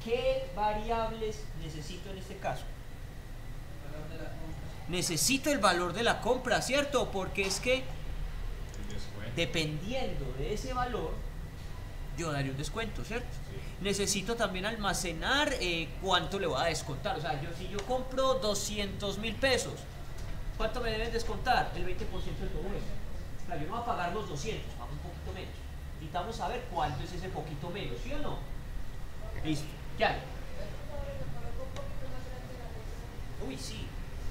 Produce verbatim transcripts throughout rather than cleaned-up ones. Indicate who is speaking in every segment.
Speaker 1: ¿qué variables necesito en este caso? Necesito el valor de la compra, ¿cierto? Porque es que dependiendo de ese valor, yo daré un descuento, ¿cierto? Sí. Necesito también almacenar eh, cuánto le voy a descontar. O sea, yo si yo compro doscientos mil pesos, ¿cuánto me deben descontar? El veinte por ciento de todo eso. O sea, yo no voy a pagar los doscientos, pago un poquito menos. Necesitamos saber cuánto es ese poquito menos, ¿sí o no? Listo, ¿qué hay? Uy, sí.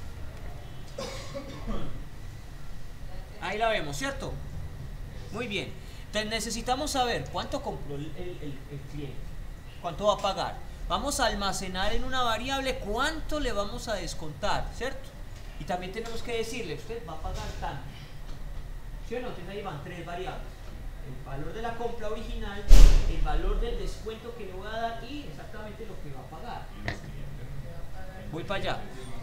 Speaker 1: Ahí la vemos, ¿cierto? Muy bien. Entonces necesitamos saber cuánto compró el, el, el, el cliente, cuánto va a pagar. Vamos a almacenar en una variable cuánto le vamos a descontar, ¿cierto? Y también tenemos que decirle, usted va a pagar tanto. ¿Sí o no? Entonces ahí van tres variables. El valor de la compra original, el valor del descuento que le voy a dar y exactamente lo que va a pagar. Voy para allá.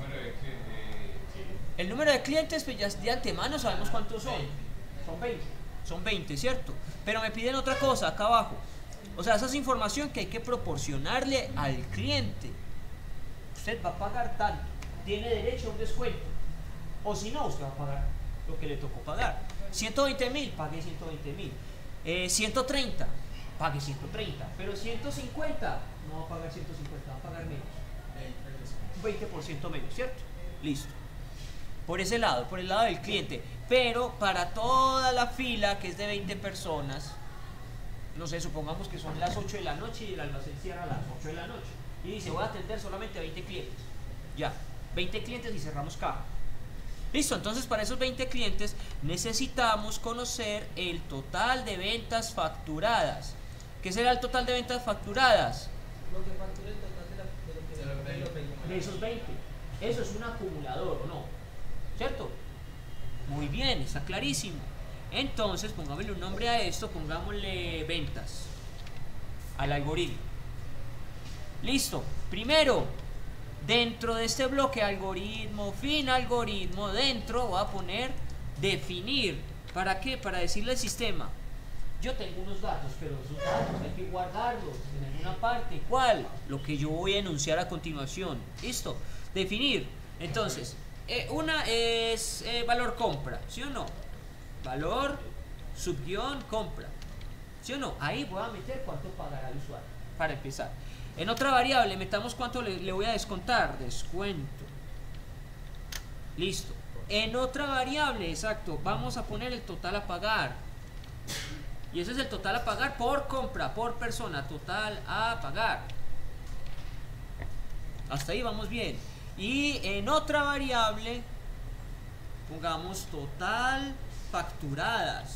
Speaker 1: El número de clientes, pues ya de antemano sabemos cuántos son. Son veinte. Son veinte, ¿cierto? Pero me piden otra cosa acá abajo. O sea, esa es información que hay que proporcionarle al cliente. Usted va a pagar tanto, tiene derecho a un descuento. O si no, usted va a pagar lo que le tocó pagar. ciento veinte mil, pague ciento veinte mil. Eh, ciento treinta, pague ciento treinta. Pero ciento cincuenta, no va a pagar ciento cincuenta, va a pagar menos. veinte por ciento menos, ¿cierto? Listo. Por ese lado, por el lado del cliente. Pero para toda la fila, que es de veinte personas, no sé, supongamos que son las ocho de la noche y el almacén cierra a las ocho de la noche. Y dice, voy a atender solamente a veinte clientes. Ya, veinte clientes y cerramos caja. Listo, entonces para esos veinte clientes necesitamos conocer el total de ventas facturadas. ¿Qué será el total de ventas facturadas?
Speaker 2: Lo que factura el total de, la, de, lo que de, los
Speaker 1: de esos veinte. Eso es un acumulador, ¿o no? ¿Cierto? Muy bien, está clarísimo. Entonces, pongámosle un nombre a esto, pongámosle ventas al algoritmo. Listo. Primero, dentro de este bloque algoritmo, fin algoritmo, dentro voy a poner definir. ¿Para qué? Para decirle al sistema, yo tengo unos datos, pero esos datos hay que guardarlos en alguna parte. ¿Cuál? Lo que yo voy a enunciar a continuación. Listo. Definir. Entonces, eh, una es eh, valor compra, ¿sí o no? Valor subguión compra, ¿sí o no? Ahí voy a meter cuánto pagará el usuario, para empezar. En otra variable metamos cuánto le, le voy a descontar, descuento. Listo. En otra variable, exacto, vamos a poner el total a pagar. Y ese es el total a pagar por compra, por persona, total a pagar. Hasta ahí vamos bien. Y en otra variable, pongamos total facturadas.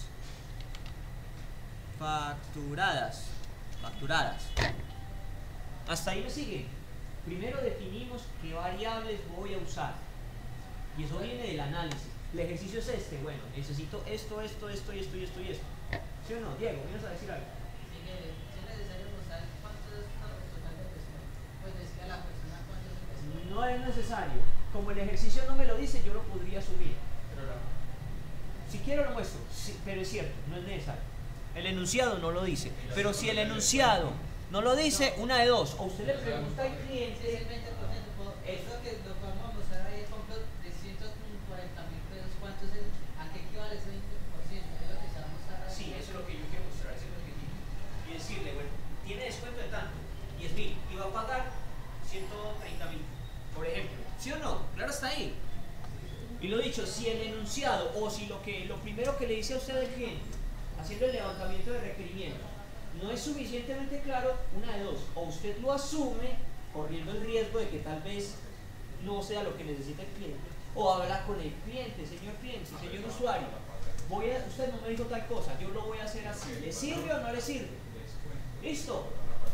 Speaker 1: Facturadas. Facturadas. Hasta ahí me sigue. Primero definimos qué variables voy a usar. Y eso viene del análisis. El ejercicio es este. Bueno, necesito esto, esto, esto y esto y esto y esto. ¿Sí o no? Diego, ¿vienes a decir algo?
Speaker 2: Sí, que es necesario mostrar cuánto es el total de descuento. Pues decirle a la persona cuánto es el descuento.
Speaker 1: No es necesario. Como el ejercicio no me lo dice, yo lo podría subir.
Speaker 2: Pero no.
Speaker 1: Si quiero lo muestro, sí, pero es cierto, no es necesario. El enunciado no lo dice. Pero si el enunciado no lo dice, una de dos. O usted le pregunta al
Speaker 2: Es el
Speaker 1: cliente.
Speaker 2: veinte por ciento. Eso que lo que vamos a mostrar ahí, ejemplo, de ciento cuarenta mil pesos, ¿cuánto es el, ¿a qué equivale ese veinte por ciento? Es lo que se va a mostrar ahí.
Speaker 1: Sí, eso es lo que yo quiero mostrar, ese es el objetivo. Y decirle, bueno, tiene descuento de tanto, diez mil, y va a pagar ciento treinta mil, por ejemplo. ¿Sí o no? Claro, está ahí. Y lo dicho, si el enunciado o si lo que lo primero que le dice a usted al cliente, haciendo el levantamiento de requerimiento, no es suficientemente claro, una de dos, o usted lo asume corriendo el riesgo de que tal vez no sea lo que necesita el cliente, o habla con el cliente, señor cliente, señor usuario, voy a, usted no me dijo tal cosa, yo lo voy a hacer así, ¿le sirve o no le sirve? ¿Listo?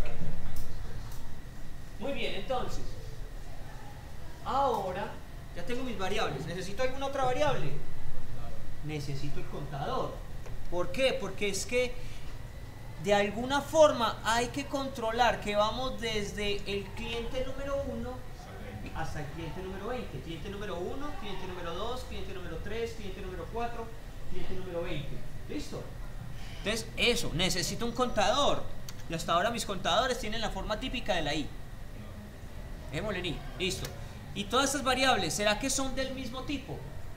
Speaker 1: Muy bien, entonces, ahora ya tengo mis variables. ¿Necesito alguna otra variable? Necesito el contador. ¿Por qué? Porque es que de alguna forma hay que controlar que vamos desde el cliente número uno hasta el cliente número veinte. Cliente número uno, cliente número dos, cliente número tres, cliente número cuatro, cliente número veinte. ¿Listo? Entonces, eso, necesito un contador. Y hasta ahora mis contadores tienen la forma típica de la I. Dejémosle en I. Listo. Y todas estas variables, ¿será que son del mismo tipo?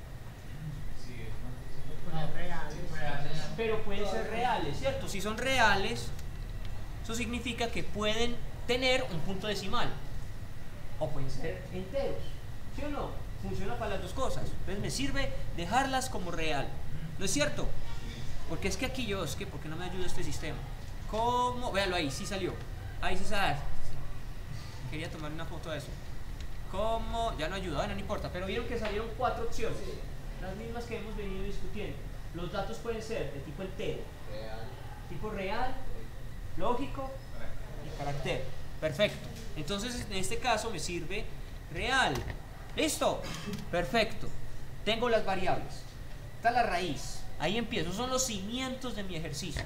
Speaker 1: Pero pueden ser reales, ¿cierto? Si son reales, eso significa que pueden tener un punto decimal. O pueden ser enteros. ¿Sí o no? Funciona para las dos cosas. Entonces me sirve dejarlas como real. ¿No es cierto? Porque es que aquí yo, es que porque no me ayuda este sistema. ¿Cómo? Véalo ahí, sí salió. Ahí sí sale. Quería tomar una foto de eso. ¿Cómo? Ya no ayuda, bueno, no importa. Pero vieron que salieron cuatro opciones. Las mismas que hemos venido discutiendo. Los datos pueden ser de tipo entero, real. Tipo real, lógico y carácter. Perfecto. Entonces en este caso me sirve real. ¿Listo? Perfecto. Tengo las variables. Está la raíz. Ahí empiezo. Son los cimientos de mi ejercicio.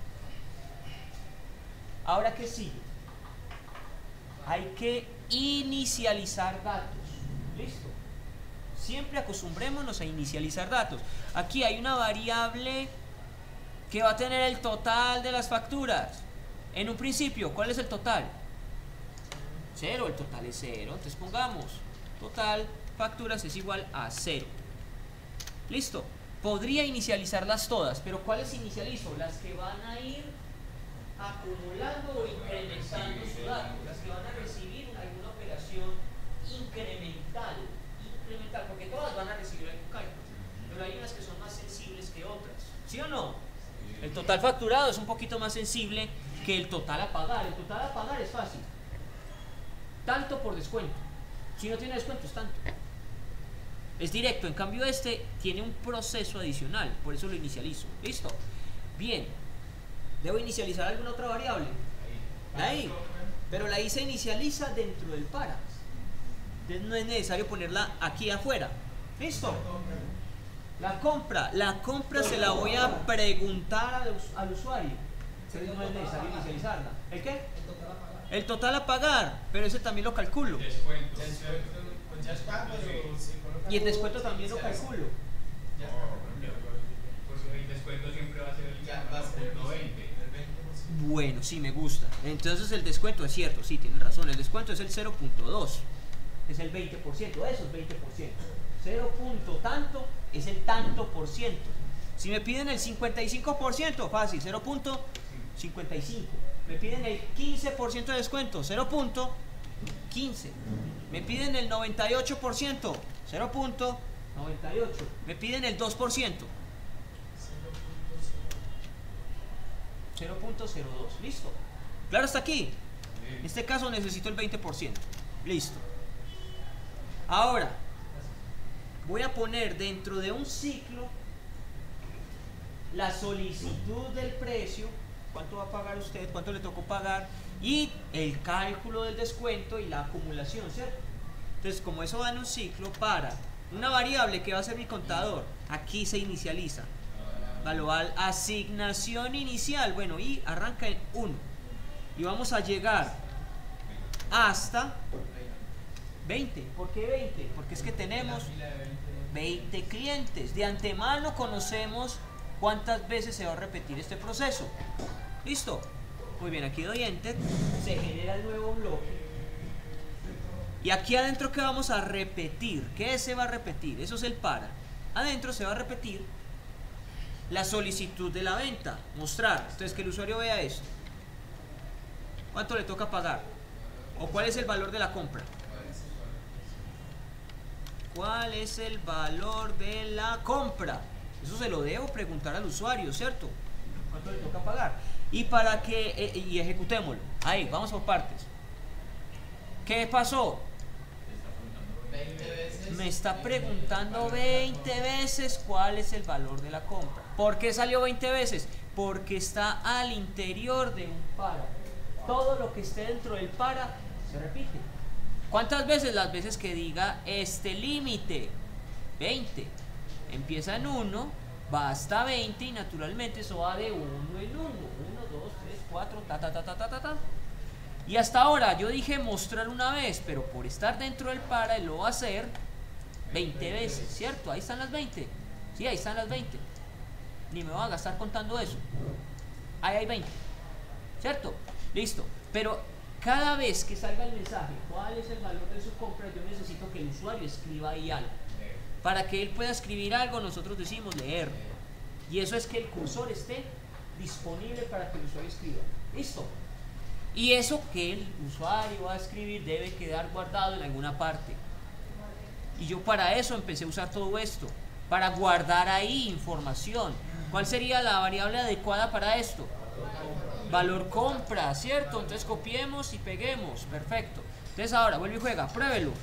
Speaker 1: Ahora, ¿qué sigue? Hay que inicializar datos. ¿Listo? Siempre acostumbrémonos a inicializar datos. Aquí hay una variable que va a tener el total de las facturas. En un principio, ¿cuál es el total? Cero, el total es cero. Entonces pongamos total facturas es igual a cero. Listo. Podría inicializarlas todas, pero ¿cuáles inicializo? Las que van a ir acumulando o incrementando su dato, las que van a recibir alguna operación incremental, incremental, porque todas van a recibir algún cálculo, pero hay unas que son más sensibles que otras, ¿sí o no? El total facturado es un poquito más sensible que el total a pagar. El total a pagar es fácil, tanto por descuento. Si no tiene descuento es tanto, es directo. En cambio este tiene un proceso adicional, por eso lo inicializo. ¿Listo? Bien. ¿Debo inicializar alguna otra variable? La I. Pero la I se inicializa dentro del para. Entonces no es necesario ponerla aquí afuera. ¿Listo? La compra. La compra se la voy a preguntar al, al usuario. Entonces no es necesario inicializarla. ¿El qué? El total a pagar. Pero ese también lo calculo. Y el descuento también lo calculo.
Speaker 3: El descuento siempre va a ser el punto veinte.
Speaker 1: Bueno, sí, me gusta. Entonces el descuento es cierto, sí, tienen razón. El descuento es el cero punto dos. Es el veinte por ciento. Eso es veinte por ciento. cero punto tanto es el tanto por ciento. Si me piden el cincuenta y cinco por ciento, fácil, cero punto cincuenta y cinco. Me piden el quince por ciento de descuento, cero punto quince. Me piden el noventa y ocho por ciento, cero punto noventa y ocho. Me piden el dos por ciento, cero punto cero dos. Listo. Claro, hasta aquí. En este caso necesito el veinte por ciento. Listo. Ahora voy a poner dentro de un ciclo la solicitud del precio, cuánto va a pagar usted, cuánto le tocó pagar, y el cálculo del descuento y la acumulación, ¿cierto? Entonces, como eso va en un ciclo, para una variable que va a ser mi contador, aquí se inicializa. Global, asignación inicial, bueno, y arranca en uno. Y vamos a llegar hasta veinte. ¿Por qué veinte? Porque es que tenemos veinte clientes. De antemano conocemos cuántas veces se va a repetir este proceso. ¿Listo? Muy bien, aquí doy Enter. Se genera el nuevo bloque. Y aquí adentro, ¿qué vamos a repetir? ¿Qué se va a repetir? Eso es el para. Adentro se va a repetir la solicitud de la venta. Mostrar. Entonces, que el usuario vea esto. ¿Cuánto le toca pagar? ¿O cuál es el valor de la compra? ¿Cuál es el valor de la compra? Eso se lo debo preguntar al usuario, ¿cierto? ¿Cuánto le toca pagar? Y para que, eh, y ejecutémoslo. Ahí, vamos por partes. ¿Qué pasó? Me está preguntando veinte veces cuál es el valor de la compra. ¿Por qué salió veinte veces? Porque está al interior de un para. Todo lo que esté dentro del para se repite. ¿Cuántas veces? Las veces que diga este límite. veinte. Empieza en uno, va hasta veinte y naturalmente eso va de uno en uno. uno, dos, tres, cuatro, ta, ta, ta, ta, ta, ta, ta. Y hasta ahora yo dije mostrar una vez, pero por estar dentro del para él lo va a hacer veinte veces, ¿cierto? Ahí están las veinte. Sí, ahí están las veinte. Ni me voy a gastar contando eso. Ahí hay veinte, ¿cierto? Listo, pero cada vez que salga el mensaje, ¿cuál es el valor de su compra? Yo necesito que el usuario escriba ahí algo. Para que él pueda escribir algo, nosotros decimos leer. Y eso es que el cursor esté disponible para que el usuario escriba. Listo. Y eso que el usuario va a escribir debe quedar guardado en alguna parte. Y yo para eso empecé a usar todo esto, para guardar ahí información. ¿Cuál sería la variable adecuada para esto? Valor compra, ¿cierto? Entonces copiemos y peguemos, perfecto. Entonces ahora vuelve y juega, pruébelo.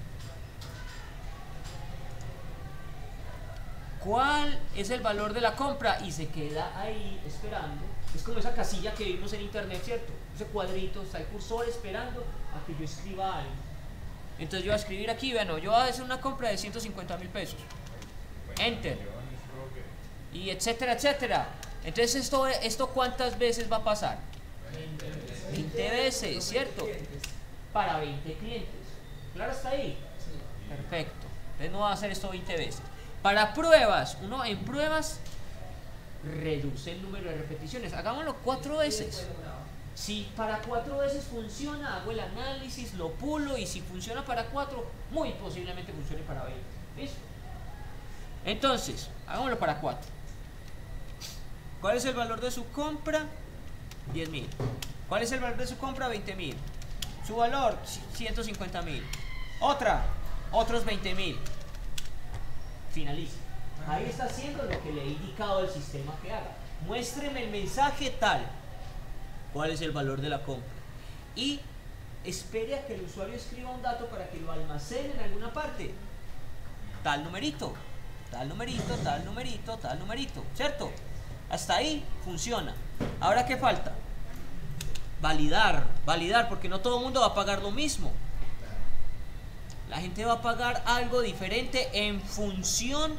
Speaker 1: ¿Cuál es el valor de la compra? Y se queda ahí esperando. Es como esa casilla que vimos en internet, ¿cierto? Ese cuadrito, está el cursor esperando a que yo escriba algo. Entonces yo voy a escribir aquí, bueno, yo voy a hacer una compra de ciento cincuenta mil pesos. Enter. Y etcétera, etcétera. Entonces esto, esto ¿cuántas veces va a pasar? veinte veces, ¿cierto? Para veinte clientes. ¿Claro hasta ahí? Perfecto. Entonces no va a hacer esto veinte veces. Para pruebas, uno en pruebas reduce el número de repeticiones. Hagámoslo cuatro veces. Si para cuatro veces funciona, hago el análisis, lo pulo, y si funciona para cuatro, muy posiblemente funcione para veinte. ¿Listo? Entonces, hagámoslo para cuatro. ¿Cuál es el valor de su compra? diez mil. ¿Cuál es el valor de su compra? veinte mil. Su valor, ciento cincuenta mil. Otra, otros veinte mil. Finaliza. Ahí está haciendo lo que le he indicado al sistema que haga. Muéstreme el mensaje tal. ¿Cuál es el valor de la compra? Y espere a que el usuario escriba un dato para que lo almacene en alguna parte. Tal numerito, tal numerito, tal numerito, tal numerito, ¿cierto? Hasta ahí funciona. Ahora, ¿qué falta? Validar, validar, porque no todo el mundo va a pagar lo mismo. La gente va a pagar algo diferente en función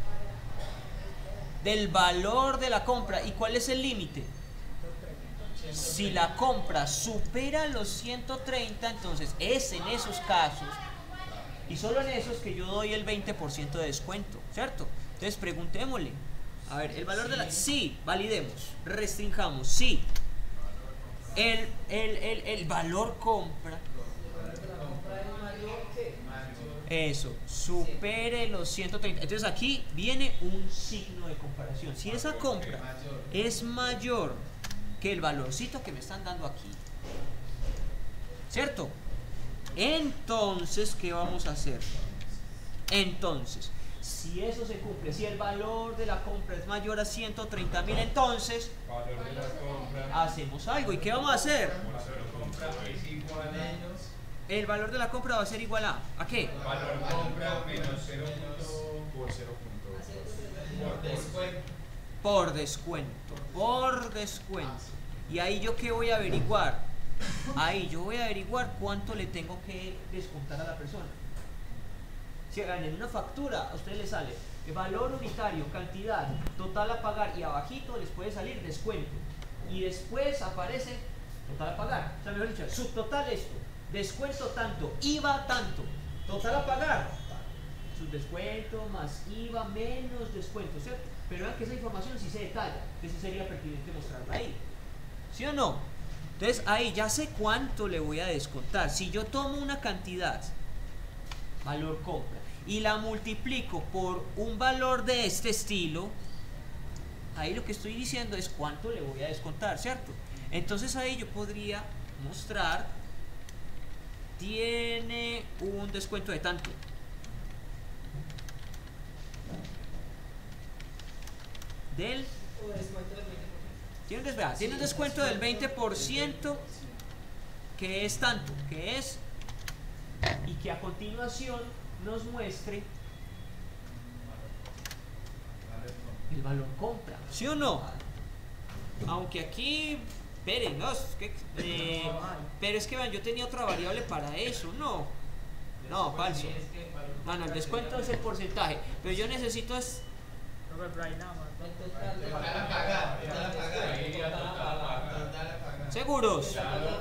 Speaker 1: del valor de la compra. ¿Y cuál es el límite? Si la compra supera los ciento treinta, entonces es en esos casos, y solo en esos, que yo doy el veinte por ciento de descuento, ¿cierto? Entonces preguntémosle. A ver, el valor de la... Sí, validemos, restringamos, sí. El, el, el, el valor compra... Eso, supere los ciento treinta. Entonces aquí viene un signo de comparación. Si esa compra es mayor que el valorcito que me están dando aquí, ¿cierto? Entonces, ¿qué vamos a hacer? Entonces, si eso se cumple, si el valor de la compra es mayor a ciento treinta mil, entonces hacemos algo. ¿Y qué vamos a hacer? El valor de la compra va a ser igual a... ¿A qué?
Speaker 3: Valor compra menos cero por cero punto dos. Por descuento.
Speaker 1: Por descuento. Por descuento. Y ahí yo qué voy a averiguar. Ahí yo voy a averiguar cuánto le tengo que descontar a la persona. Si en una factura a ustedes les sale el valor unitario, cantidad, total a pagar, y abajito les puede salir descuento. Y después aparece total a pagar. O sea, mejor dicho, subtotal esto. Descuento tanto, I V A tanto, total a pagar, subdescuento más I V A menos descuento, ¿cierto? Pero vean que esa información sí se detalla, que sí sería pertinente mostrarla ahí, ¿sí o no? Entonces ahí ya sé cuánto le voy a descontar. Si yo tomo una cantidad, valor compra, y la multiplico por un valor de este estilo, ahí lo que estoy diciendo es cuánto le voy a descontar, ¿cierto? Entonces ahí yo podría mostrar, tiene un descuento de tanto. Del... Tiene un, descuento, tiene un descuento del veinte por ciento, que es tanto, que es... Y que a continuación nos muestre el valor compra, ¿sí o no? Aunque aquí... Esperen, no, es que, eh, pero es que vean, yo tenía otra variable para eso, no, no, falso. Mano, el descuento es el porcentaje, pero yo necesito es... ¿Seguros?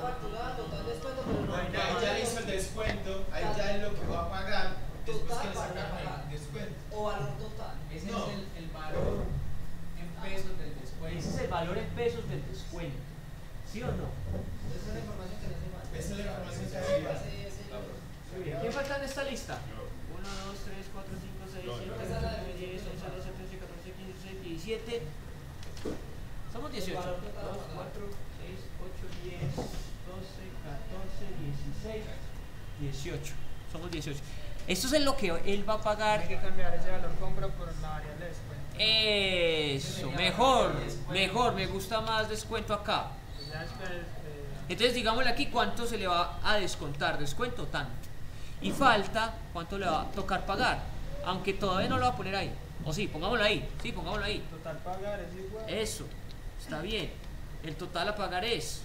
Speaker 4: Ahí ya hizo el descuento, ahí ya es lo que va a pagar, después que le sacaron el descuento.
Speaker 2: O valor total.
Speaker 5: Ese
Speaker 4: No.
Speaker 5: es el, el valor en pesos del descuento.
Speaker 1: Ese es el valor en pesos del descuento. ¿Sí o no?
Speaker 2: Esa es la información que no se manda.
Speaker 4: Esa es la información que hace falta.
Speaker 1: Muy bien. ¿Quién falta en esta lista? uno, dos, tres, cuatro, cinco, seis, siete, ocho, nueve, diez, once, doce, trece, catorce, quince, dieciséis, diecisiete. Somos dieciocho. dos, cuatro, seis, ocho, diez, doce, catorce, dieciséis, dieciocho. Somos dieciocho. Esto es lo que él va a pagar.
Speaker 5: Hay que cambiar ese valor compra por la variable de descuento.
Speaker 1: Eso, mejor, mejor, me gusta más descuento acá.
Speaker 5: Ya después, eh,
Speaker 1: Entonces digámosle aquí cuánto se le va a descontar, descuento tanto. Y falta cuánto le va a tocar pagar, aunque todavía no lo va a poner ahí. O sí, pongámoslo ahí, sí, pongámoslo ahí.
Speaker 5: total pagar es igual.
Speaker 1: Eso, está bien. El total a pagar es.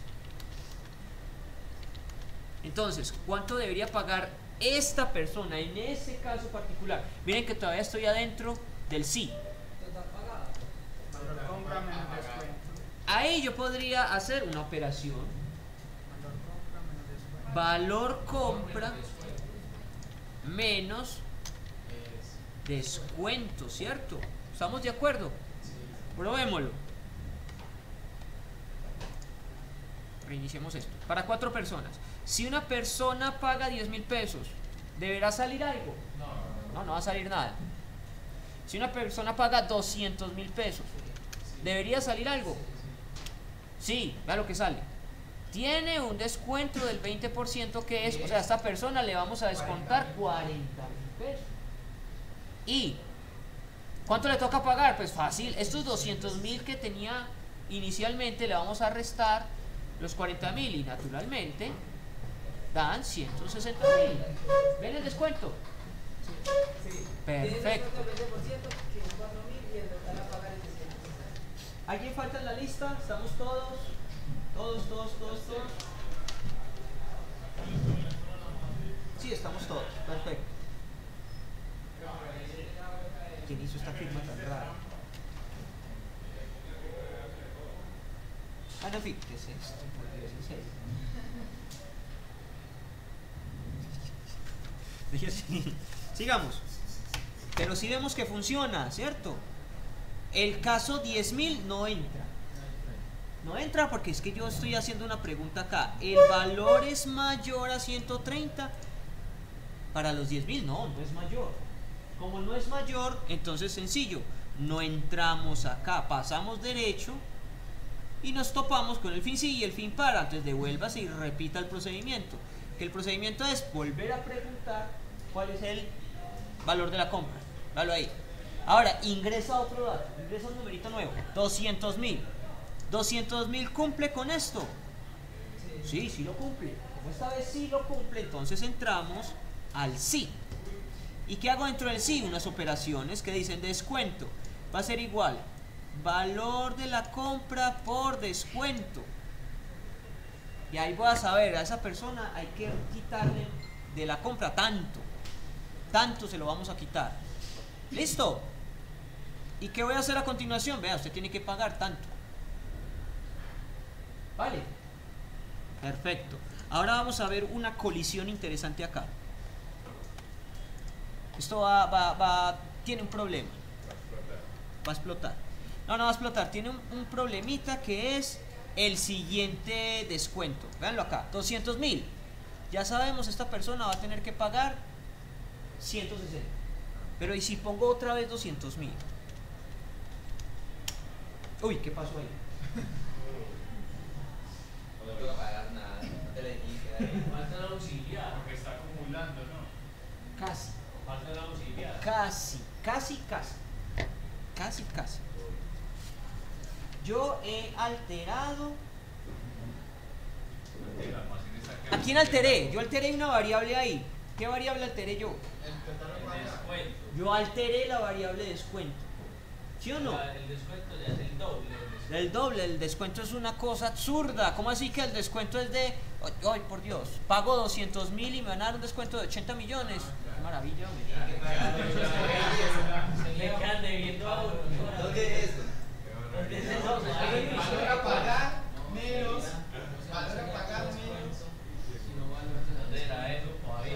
Speaker 1: Entonces, ¿cuánto debería pagar esta persona en ese caso particular? Miren que todavía estoy adentro del sí.
Speaker 2: Total pagado.
Speaker 5: Valor compra menos descuento.
Speaker 1: Ahí yo podría hacer una operación.
Speaker 5: Valor compra menos descuento.
Speaker 1: Valor compra menos descuento, ¿cierto? ¿Estamos de acuerdo? Probémoslo. Reiniciemos esto. Para cuatro personas. Si una persona paga diez mil pesos, ¿deberá salir algo? No, no va a salir nada. Si una persona paga doscientos mil pesos, ¿debería salir algo? Sí, vea lo que sale. Tiene un descuento del veinte por ciento que es, o sea, a esta persona le vamos a descontar cuarenta mil pesos. ¿Y cuánto le toca pagar? Pues fácil, estos doscientos mil que tenía inicialmente le vamos a restar los cuarenta mil y naturalmente dan ciento sesenta mil. ¿Ven el descuento? Perfecto.
Speaker 2: veinte por ciento, que es cuatro mil y el total a pagar es de ciento sesenta.
Speaker 1: ¿Alguien falta en la lista? ¿Estamos todos? Todos, todos, todos, todos. Sí, estamos todos. Perfecto. ¿Quién hizo esta firma tan rara? Ah, no, ¿qué es esto? Por Dios, en serio. Sigamos. Pero si vemos que funciona, ¿cierto? El caso diez mil no entra. No entra porque es que yo estoy haciendo una pregunta acá. ¿El valor es mayor a ciento treinta? Para los diez mil, no, no es mayor. Como no es mayor, entonces sencillo. No entramos acá, pasamos derecho y nos topamos con el fin sí y el fin para. Entonces devuélvase y repita el procedimiento. Que el procedimiento es volver a preguntar cuál es el valor de la compra. Dalo ahí. Ahora, ingresa otro dato, ingresa un numerito nuevo, doscientos mil. doscientos mil cumple con esto. Sí, sí lo cumple. Como esta vez sí lo cumple, entonces entramos al sí. ¿Y qué hago dentro del sí? Unas operaciones que dicen descuento. Va a ser igual. Valor de la compra por descuento. Y ahí voy a saber, a esa persona hay que quitarle de la compra tanto. Tanto se lo vamos a quitar. ¿Listo? ¿Y qué voy a hacer a continuación? Vea, usted tiene que pagar tanto. ¿Vale? Perfecto. Ahora vamos a ver una colisión interesante acá. Esto va, va, va, tiene un problema. Va a explotar. No, no va a explotar. Tiene un, un problemita que es el siguiente descuento. Véanlo acá, doscientos mil. Ya sabemos, esta persona va a tener que pagar ciento sesenta. Pero ¿y si pongo otra vez doscientos mil? Uy, ¿qué pasó ahí?
Speaker 6: No tengo que pagar nada, no te le dije.
Speaker 3: Falta la auxiliar. Porque está acumulando, ¿no?
Speaker 1: Casi.
Speaker 3: Falta la auxiliar.
Speaker 1: Casi, casi, casi. Casi, casi. Yo he alterado. ¿A quién alteré? Yo alteré una variable ahí. ¿Qué variable alteré yo?
Speaker 4: El total
Speaker 3: El
Speaker 4: paga.
Speaker 3: descuento.
Speaker 1: Yo alteré la variable descuento. ¿Sí o no?
Speaker 3: Ya, el descuento ya es el doble. del descuento.
Speaker 1: El doble, el descuento es una cosa absurda. ¿Cómo así que el descuento es de... ¡Ay, por Dios! Pago doscientos mil y me van a dar un descuento de ochenta millones. ¡Qué maravilla!
Speaker 3: Me quedan debiendo a uno.
Speaker 6: ¿Dónde es eso?
Speaker 4: Valor a pagar menos. Valor a pagar menos.
Speaker 3: ¿Dónde era eso?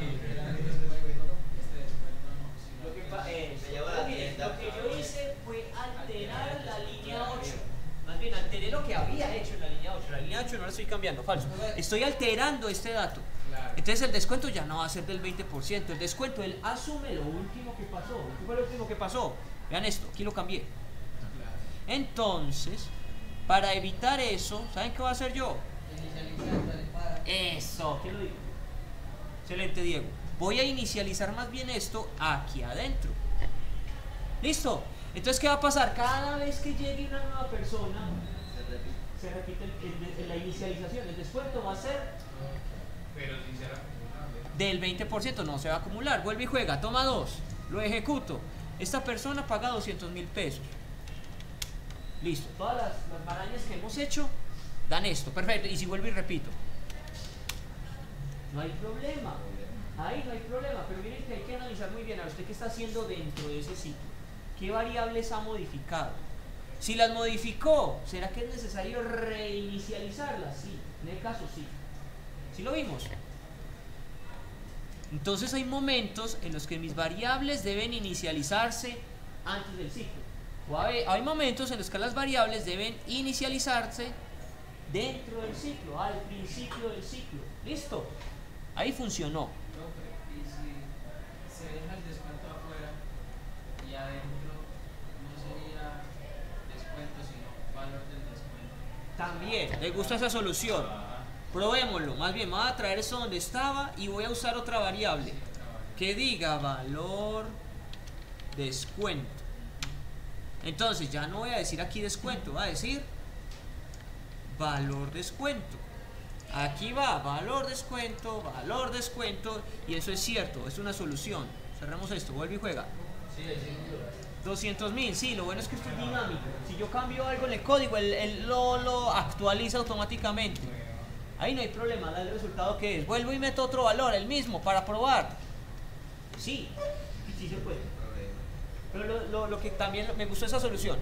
Speaker 1: Lo que, pa- eh,
Speaker 6: Me llevo a la
Speaker 1: mire,
Speaker 6: tienda.
Speaker 1: lo que yo hice fue alterar la línea ocho. Más bien, alteré lo que había hecho en la línea ocho. La línea ocho no la estoy estoy cambiando, falso. Estoy alterando este dato.
Speaker 4: Claro.
Speaker 1: Entonces el descuento ya no va a ser del veinte por ciento. El descuento, él asume lo último que pasó. ¿Qué fue lo último que pasó? Vean esto, aquí lo cambié. Entonces, para evitar eso, ¿saben qué voy a hacer yo?
Speaker 2: Inicializando, para.
Speaker 1: Eso, ¿quién lo dijo? Excelente, Diego. Voy a inicializar más bien esto aquí adentro. ¿Listo? Entonces, ¿qué va a pasar? Cada vez que llegue una nueva persona, se repite el- el- el- la inicialización. El descuento va a ser
Speaker 3: Pero si será acumulable.
Speaker 1: del veinte por ciento, no se va a acumular. Vuelve y juega, toma dos, lo ejecuto. Esta persona paga doscientos mil pesos. Listo, todas las, las marañas que hemos hecho dan esto, perfecto. Y si vuelvo y repito, no hay problema, ahí no hay problema, pero miren que hay que analizar muy bien a usted qué está haciendo dentro de ese ciclo, qué variables ha modificado. Si las modificó, ¿será que es necesario reinicializarlas? Sí, en el caso sí. ¿Sí lo vimos? Entonces hay momentos en los que mis variables deben inicializarse antes del ciclo. O hay, hay momentos en los que las variables deben inicializarse dentro del ciclo, al principio del ciclo. ¿Listo? Ahí funcionó.
Speaker 5: Profe, y si se deja el descuento afuera y adentro no sería descuento, sino valor del descuento.
Speaker 1: También, ¿le gusta esa solución? Probémoslo. Más bien, me voy a traer eso donde estaba y voy a usar otra variable que diga valor descuento. Entonces, ya no voy a decir aquí descuento, voy a decir valor descuento. Aquí va valor descuento, valor descuento, y eso es cierto, es una solución. Cerramos esto, vuelve y juega. doscientos mil, sí, lo bueno es que esto es dinámico. Si yo cambio algo en el código, él, él lo, lo actualiza automáticamente. Ahí no hay problema, da el resultado que es. Vuelvo y meto otro valor, el mismo, para probar. Sí, sí se puede. Pero lo, lo, lo que también me gustó esa solución.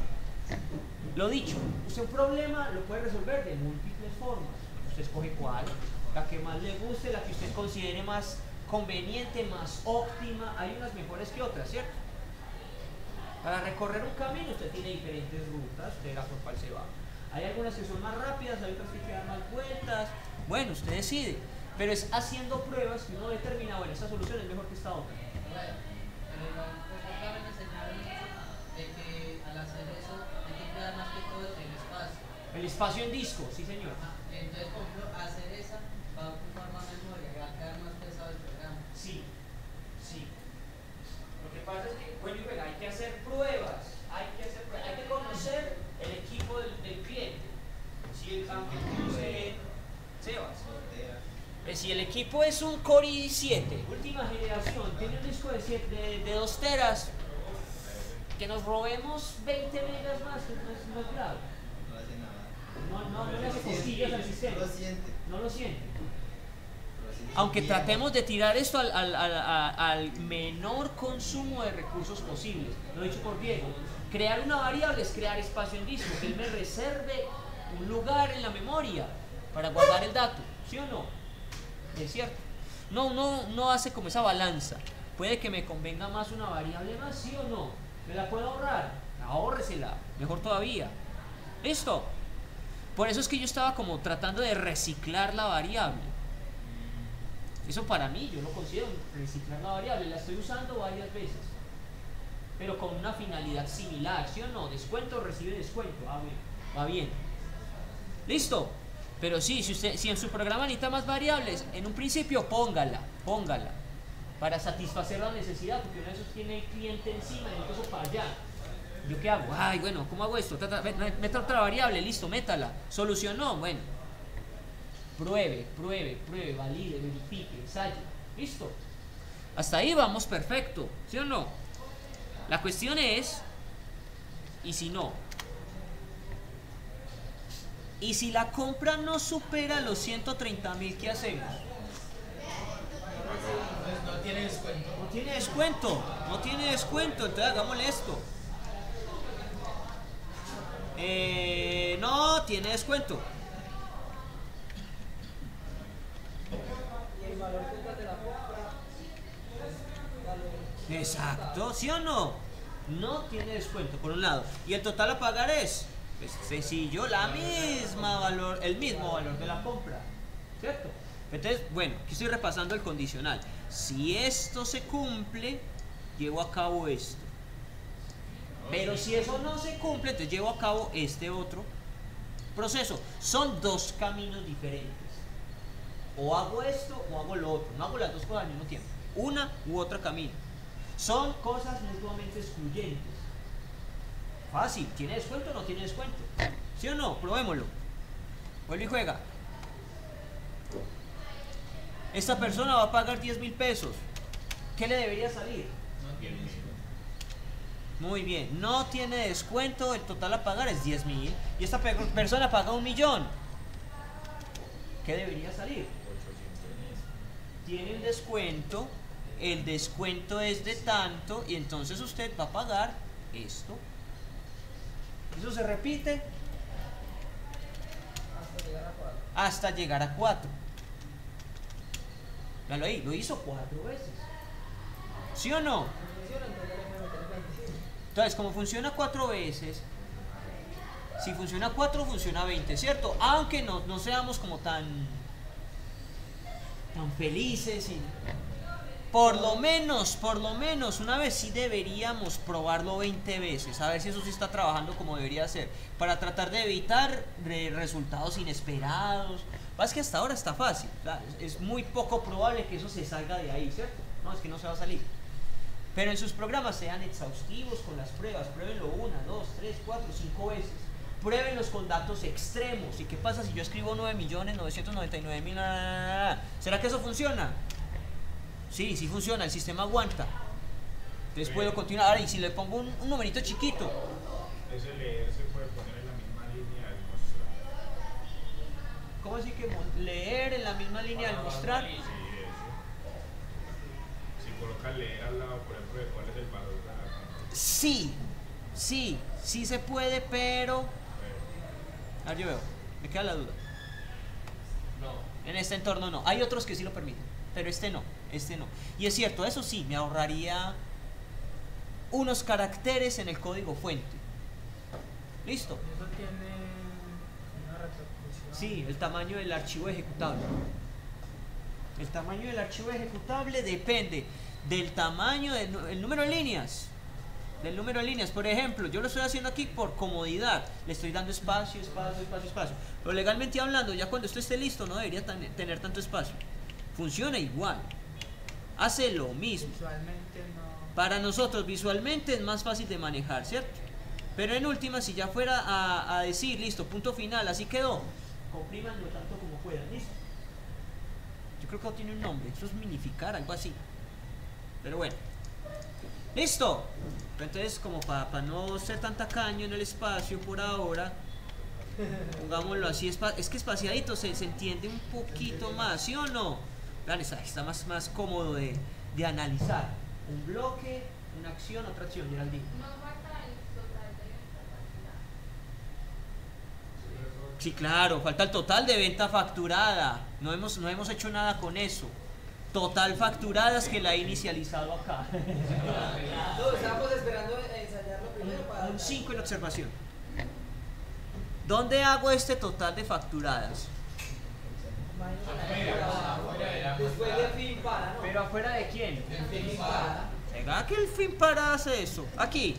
Speaker 1: Lo dicho, usted un problema lo puede resolver de múltiples formas. Usted escoge cuál, la que más le guste, la que usted considere más conveniente, más óptima. Hay unas mejores que otras, ¿cierto? Para recorrer un camino usted tiene diferentes rutas, usted verá por cuál se va. Hay algunas que son más rápidas, hay otras que quedan más vueltas. Bueno, usted decide. Pero es haciendo pruebas que uno determina, bueno, esta solución es mejor que esta otra.
Speaker 2: Bueno, pero pues acá me enseñaron de que al hacer eso hay que cuidar más que todo el espacio.
Speaker 1: El espacio en disco, sí señor.
Speaker 2: Ajá. Entonces, por ejemplo, hacer esa va a ocupar más memoria, va a quedar más pesado el programa.
Speaker 1: Sí, sí. Lo que pasa es que, bueno, y bueno, hay que hacer pruebas, hay que hacer pruebas, hay que conocer el equipo del, del cliente. Si el aunque conoce Sebas. Eh, Si el equipo es un Core i siete, última generación, tiene un disco de, siete, de, de dos teras, que nos robemos veinte megas más, que no es, no es grave.
Speaker 6: No hace nada.
Speaker 1: No, no, no le hace cosquillas al sistema.
Speaker 6: No lo siente.
Speaker 1: No lo siente.
Speaker 6: Pero sí
Speaker 1: Aunque
Speaker 6: sentía.
Speaker 1: tratemos de tirar esto al, al, al, a- al menor consumo de recursos posibles. Lo he dicho por Diego. Crear una variable es crear espacio en disco, que él me reserve un lugar en la memoria para guardar el dato. ¿Sí o no? Es cierto. No, no, no hace como esa balanza. Puede que me convenga más una variable más, ¿sí o no? ¿Me la puedo ahorrar? Ahórresela. Mejor todavía. ¿Listo? Por eso es que yo estaba como tratando de reciclar la variable. Eso para mí, yo lo considero reciclar la variable. La estoy usando varias veces, pero con una finalidad similar, ¿sí o no? Descuento, recibe descuento. Ah, bien. Va bien. ¿Listo? Pero sí, si, usted, si en su programa necesita más variables, en un principio póngala, póngala, para satisfacer la necesidad, porque una vez tiene el cliente encima y entonces para allá. ¿Yo qué hago? Ay, bueno, ¿cómo hago esto? Trata, meta otra variable, listo, métala. ¿Solucionó? Bueno. Pruebe, pruebe, pruebe, valide, verifique, ensaye. Listo. Hasta ahí vamos perfecto, ¿sí o no? La cuestión es, ¿y si no? ¿Y si la compra no supera los ciento treinta mil, qué hacemos?
Speaker 4: Entonces no tiene descuento.
Speaker 1: No tiene descuento, no tiene descuento, entonces hagámosle esto. Eh, no tiene descuento.
Speaker 2: Y el valor total de la compra, valor.
Speaker 1: Exacto, ¿sí o no? No tiene descuento, por un lado. Y el total a pagar es Es sencillo, la misma valor, el mismo valor de la compra, ¿cierto? Entonces, bueno, aquí estoy repasando el condicional. Si esto se cumple, llevo a cabo esto. Pero si eso no se cumple, entonces llevo a cabo este otro proceso. Son dos caminos diferentes. O hago esto o hago lo otro. No hago las dos cosas al mismo tiempo. Una u otra camino. Son cosas mutuamente excluyentes. Fácil. ¿Tiene descuento o no tiene descuento? ¿Sí o no? Probémoslo. Vuelve y juega. Esta persona va a pagar diez mil pesos. ¿Qué le debería salir? Muy bien. No tiene descuento. El total a pagar es diez mil. Y esta pe persona paga un millón. ¿Qué debería salir? Tiene un descuento. El descuento es de tanto. Y entonces usted va a pagar esto. Eso se repite
Speaker 2: Hasta llegar a cuatro.
Speaker 1: hasta llegar a cuatro. Véalo ahí, lo hizo cuatro veces. ¿Sí o no?
Speaker 2: Funciona, entonces le puedo meter veinte.
Speaker 1: Entonces, como funciona cuatro veces, si funciona cuatro, funciona veinte, ¿cierto? Aunque no, no seamos como tan, tan felices. Y, por lo menos, por lo menos, una vez sí deberíamos probarlo veinte veces, a ver si eso sí está trabajando como debería ser, para tratar de evitar re resultados inesperados. Es que hasta ahora está fácil, ¿verdad? Es muy poco probable que eso se salga de ahí, ¿cierto? No, es que no se va a salir. Pero en sus programas sean exhaustivos con las pruebas, pruébenlo una, dos, tres, cuatro, cinco veces. Pruébenlos con datos extremos. ¿Y qué pasa si yo escribo nueve millones novecientos noventa y nueve mil? ¿Será que eso funciona? Sí, sí funciona, el sistema aguanta. Entonces puedo continuar. Ahora, y si le pongo un, un numerito chiquito.
Speaker 3: Ese leer se puede poner en la misma línea del mostrar.
Speaker 1: ¿Cómo así que leer en la misma línea del mostrar?
Speaker 3: Sí, eso. Si colocas leer al lado, por ejemplo, de cuál es el valor de la compra.
Speaker 1: Sí, sí, sí se puede, pero... A ver, yo veo, me queda la duda.
Speaker 5: No.
Speaker 1: En este entorno no. Hay otros que sí lo permiten, pero este no, este no. Y es cierto, eso sí, me ahorraría unos caracteres en el código fuente. ¿Listo?
Speaker 7: Eso tiene una repercusión.
Speaker 1: Sí, el tamaño del archivo ejecutable. El tamaño del archivo ejecutable depende del tamaño del nu- el número de líneas. Del número de líneas. Por ejemplo, yo lo estoy haciendo aquí por comodidad. Le estoy dando espacio, espacio, espacio, espacio. Pero legalmente hablando, ya cuando esto esté listo, no debería tan- tener tanto espacio. Funciona igual. Hace lo mismo.
Speaker 7: Visualmente no.
Speaker 1: Para nosotros visualmente es más fácil de manejar, ¿cierto? Pero en última, si ya fuera a, a decir, listo, punto final, así quedó, comprímanlo tanto como puedan, listo. Yo creo que no tiene un nombre, eso es minificar, algo así. Pero bueno. ¡Listo! Entonces, como para pa no ser tan tacaño en el espacio por ahora, pongámoslo así, es que espaciadito se, se entiende un poquito más, ¿sí o no? Dale, está más, más cómodo de, de analizar. Un bloque, una acción, otra acción, Geraldine. Sí, claro, falta el total de venta facturada. No hemos, no hemos hecho nada con eso. Total facturadas que la he inicializado acá.
Speaker 2: No, estábamos esperando a ensayarlo primero para...
Speaker 1: Un cinco en observación. ¿Dónde hago este total de facturadas?
Speaker 2: Después del fin para, ¿no?
Speaker 1: ¿Pero afuera de quién?
Speaker 2: Del fin para.
Speaker 1: Venga, que el fin para hace eso. Aquí.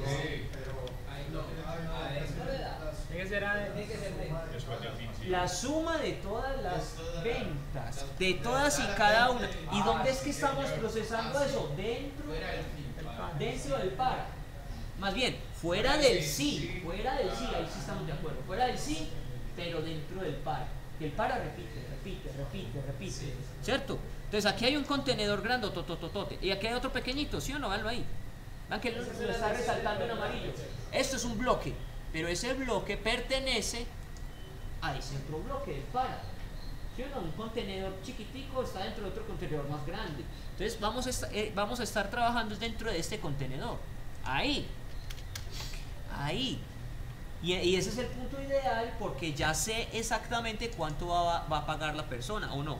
Speaker 7: Tiene que ser a-
Speaker 2: Tiene que ser de...
Speaker 3: Después del fin, sí.
Speaker 1: La suma de todas las ventas, de todas y cada una. ¿Y dónde es que estamos procesando eso? Dentro, dentro del para. Más bien, fuera del sí, fuera del sí, ahí sí estamos de acuerdo. Fuera del sí, pero dentro del para. Que el para repite, repite, repite, repite. ¿Cierto? Entonces aquí hay un contenedor grandotototote y aquí hay otro pequeñito, ¿sí o no? Véanlo ahí. Vean que lo, lo está resaltando en amarillo. Esto es un bloque, pero ese bloque pertenece a ese otro bloque del para. ¿Sí o no? Un contenedor chiquitico está dentro de otro contenedor más grande. Entonces vamos a, esta, eh, vamos a estar trabajando dentro de este contenedor. Ahí. Ahí. Y, y ese es el punto ideal porque ya sé exactamente cuánto va, va a pagar la persona o no.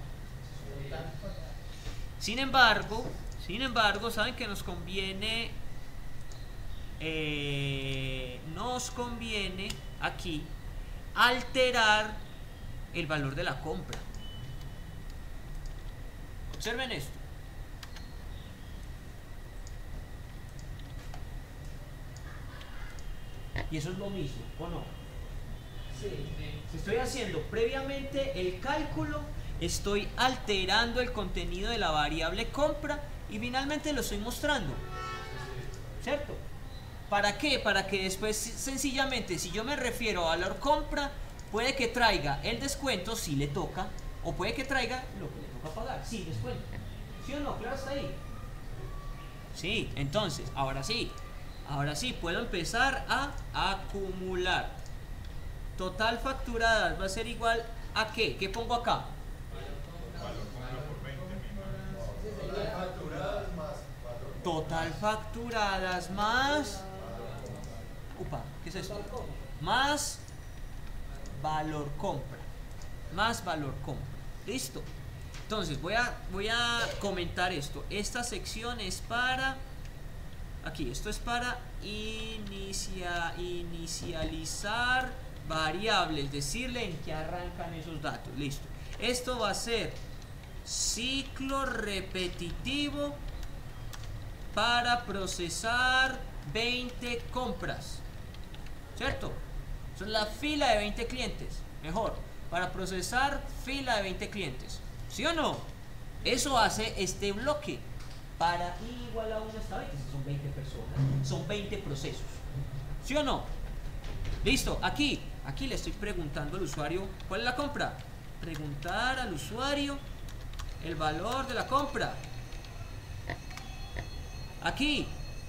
Speaker 1: Sin embargo, sin embargo, saben que nos conviene, eh, nos conviene aquí alterar el valor de la compra. Observen esto. Y eso es lo mismo, ¿o no?
Speaker 2: Sí.
Speaker 1: Si estoy haciendo previamente el cálculo, estoy alterando el contenido de la variable compra y finalmente lo estoy mostrando, ¿cierto? ¿Para qué? Para que después sencillamente, si yo me refiero a valor compra, puede que traiga el descuento si le toca, o puede que traiga lo que le toca pagar, sí, descuento. ¿Sí o no? Claro, está ahí. Sí, entonces, ahora sí, ahora sí, puedo empezar a acumular. Total facturadas va a ser igual a ¿qué? ¿Qué pongo acá? Total facturadas más. Upa, ¿qué es esto? Más valor compra. Más valor compra. Listo. Entonces voy a, voy a comentar esto. Esta sección es para. Aquí, esto es para inicia, inicializar variables, decirle en qué arrancan esos datos. Listo. Esto va a ser ciclo repetitivo para procesar veinte compras, ¿cierto? Eso es la fila de veinte clientes. Mejor, para procesar fila de veinte clientes, ¿sí o no? Eso hace este bloque. Para i igual a uno hasta veinte, son veinte personas, son veinte procesos, ¿sí o no? Listo, aquí, aquí le estoy preguntando al usuario ¿cuál es la compra? Preguntar al usuario el valor de la compra. Aquí,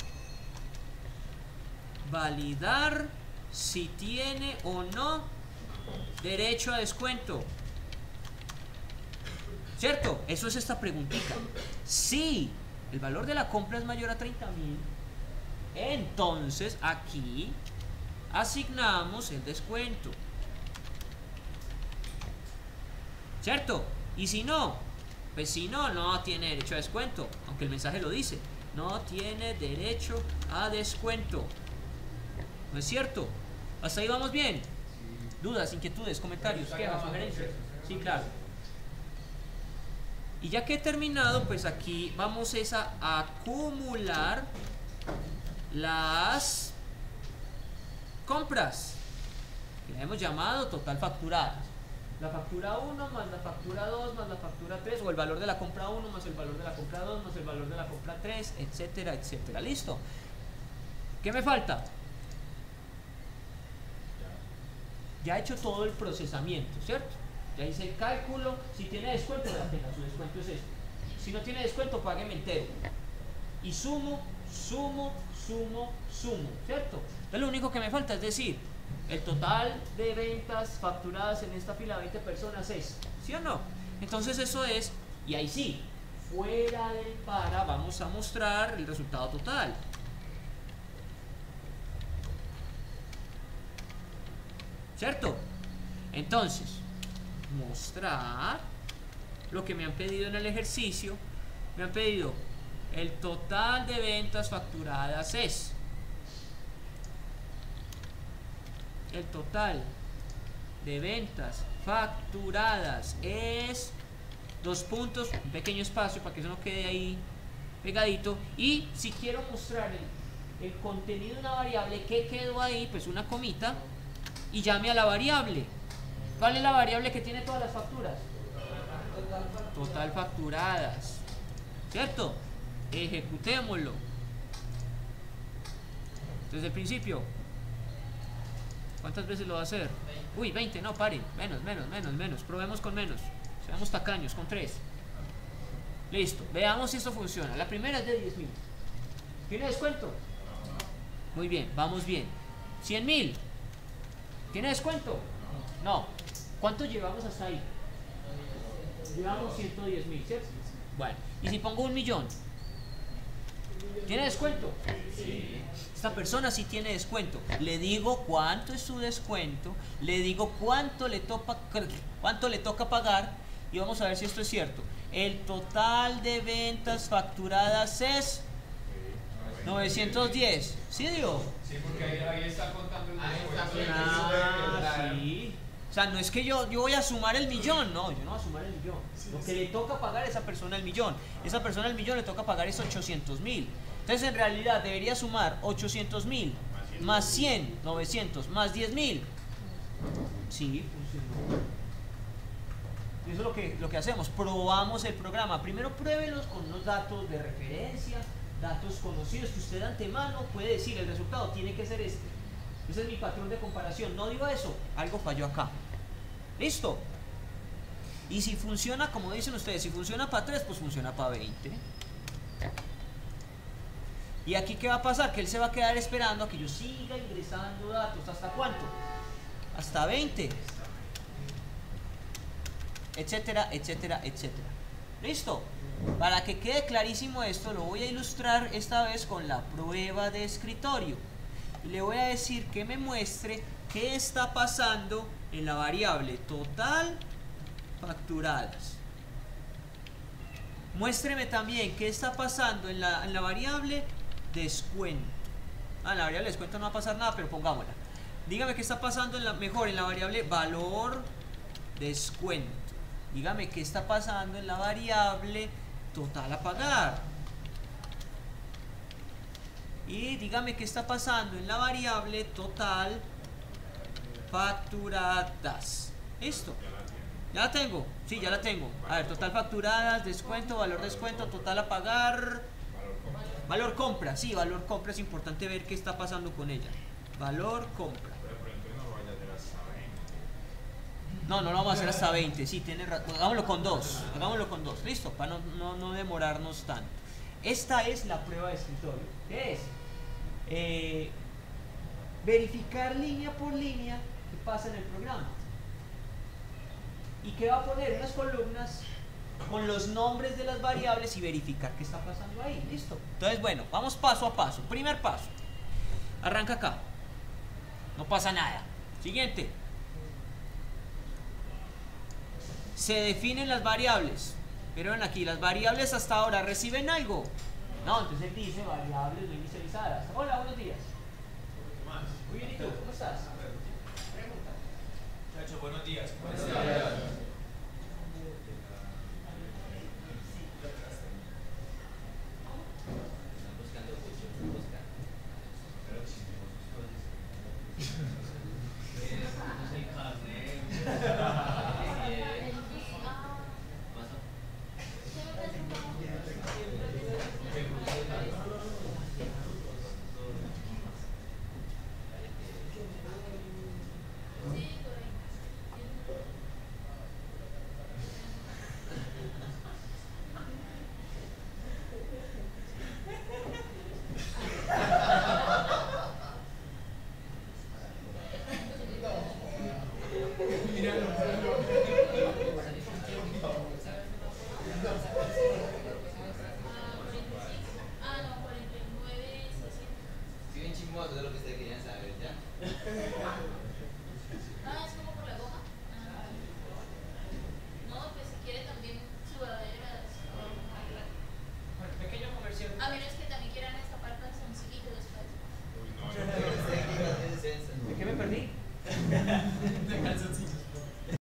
Speaker 1: validar si tiene o no derecho a descuento, ¿cierto? Eso es esta preguntita. Si el valor de la compra es mayor a treinta mil, entonces aquí asignamos el descuento, ¿cierto? Y si no, pues si no, no tiene derecho a descuento, aunque el mensaje lo dice, no tiene derecho a descuento. ¿No es cierto? ¿Hasta ahí vamos bien? ¿Dudas, inquietudes, comentarios, quejas, sugerencias? Sí, claro. Y ya que he terminado, pues aquí vamos es a acumular las compras, que le hemos llamado total facturadas. La factura uno más la factura dos más la factura tres, o el valor de la compra uno más el valor de la compra dos más el valor de la compra tres, etcétera, etcétera. ¿Listo? ¿Qué me falta? Ya he hecho todo el procesamiento, ¿cierto? Ya hice el cálculo. Si tiene descuento, la pena, su descuento es este. Si no tiene descuento, págueme entero. Y sumo, sumo, sumo, sumo, ¿cierto? Entonces lo único que me falta es decir, el total de ventas facturadas en esta fila de veinte personas es, ¿sí o no? Entonces eso es, y ahí sí, fuera del para vamos a mostrar el resultado total. ¿Cierto? Entonces, mostrar lo que me han pedido en el ejercicio. Me han pedido el total de ventas facturadas es, el total de ventas facturadas es, dos puntos, un pequeño espacio para que eso no quede ahí pegadito. Y si quiero mostrar el, el contenido de una variable, ¿qué quedó ahí? Pues una comita y llame a la variable. ¿Cuál es la variable que tiene todas las facturas? Total facturadas, ¿cierto? Ejecutémoslo. Desde el principio. ¿Cuántas veces lo va a hacer? Uy, veinte, no, paren. Menos, menos, menos, menos. Probemos con menos. Seamos tacaños, con tres. Listo. Veamos si esto funciona. La primera es de diez mil. ¿Tiene descuento? Muy bien, vamos bien. cien mil. ¿Tiene descuento? No. ¿Cuánto llevamos hasta ahí? Llevamos ciento diez mil, ¿cierto? Bueno, ¿y si pongo un millón? ¿Tiene descuento? Sí. Esta persona sí tiene descuento. Le digo cuánto es su descuento, le digo cuánto le toca, cuánto le toca pagar y vamos a ver si esto es cierto. El total de ventas facturadas es novecientos diez. ¿Sí dio?
Speaker 3: Sí, porque ahí, ahí está contando el
Speaker 4: Ahí está
Speaker 3: descuento.
Speaker 1: Ah, sí. O sea, no es que yo, yo voy a sumar el millón, no, yo no voy a sumar el millón. Lo que le toca pagar a esa persona el millón, esa persona el millón le toca pagar es ochocientos mil. Entonces en realidad debería sumar ochocientos mil más cien, novecientos, más diez mil. Sí, funcionó. Y eso es lo que, lo que hacemos, probamos el programa. Primero pruébelos con unos datos de referencia, datos conocidos que usted de antemano puede decir, el resultado tiene que ser este. Ese es mi patrón de comparación. No digo eso, algo falló acá. ¿Listo? Y si funciona, como dicen ustedes, si funciona para tres, pues funciona para veinte. Y aquí, ¿qué va a pasar? Que él se va a quedar esperando a que yo siga ingresando datos. ¿Hasta cuánto? Hasta veinte. Etcétera, etcétera, etcétera. ¿Listo? Para que quede clarísimo esto, lo voy a ilustrar esta vez con la prueba de escritorio. Y le voy a decir que me muestre qué está pasando en la variable total facturadas. Muéstreme también qué está pasando en la, en la variable descuento. Ah, en la variable descuento no va a pasar nada, pero pongámosla. Dígame qué está pasando en la, mejor en la variable valor descuento. Dígame qué está pasando en la variable total a pagar. Y dígame qué está pasando en la variable total facturadas. ¿Listo? ¿Ya la tengo? Sí, ya la tengo. A ver, total facturadas, descuento, valor descuento, total a pagar. Valor compra, sí, valor compra, es importante ver qué está pasando con ella. Valor compra. No, no lo vamos a hacer hasta veinte, sí, tiene razón. Hagámoslo con dos, hagámoslo con dos, listo, para no, no, no demorarnos tanto. Esta es la prueba de escritorio. ¿Qué es? Eh, verificar línea por línea qué pasa en el programa. Y que va a poner unas columnas con los nombres de las variables y verificar qué está pasando ahí. Listo. Entonces, bueno, vamos paso a paso. Primer paso. Arranca acá. No pasa nada. Siguiente. Se definen las variables. Pero ven aquí, las variables hasta ahora reciben algo. No, entonces él dice variables no inicializadas. Hola, buenos días. Muy bien, ¿y tú? ¿Cómo estás? Pregunta.
Speaker 3: Muchachos, buenos días.
Speaker 4: Buenos días.
Speaker 6: Sí, bien chismoso de lo que ustedes querían saber, ¿ya?